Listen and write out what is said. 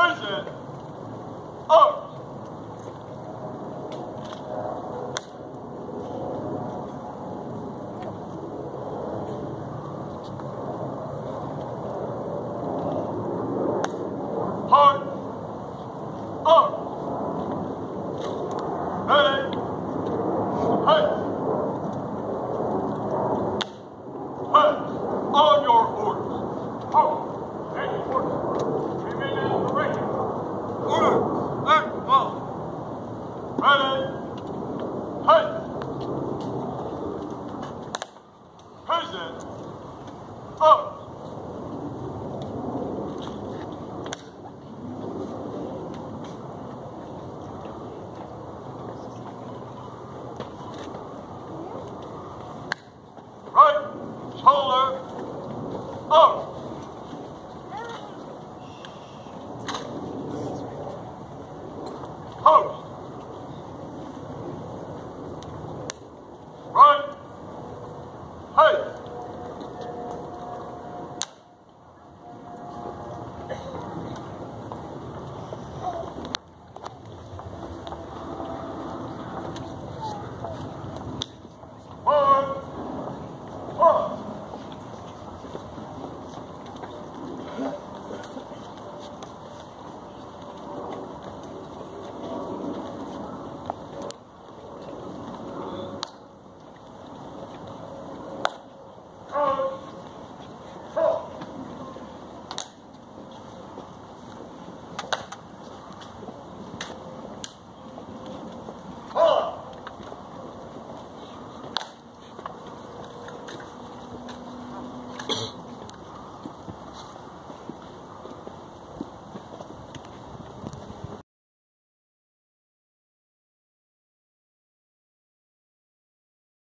Present. Up. Hard. Up. Ready. Hey. Hey. On your orders. Oh. Any orders. Remain in the ring. Orders. Act well. Ready. Hey. Present. Up. Right shoulder up. Post. Right. Hey. Forward. Up.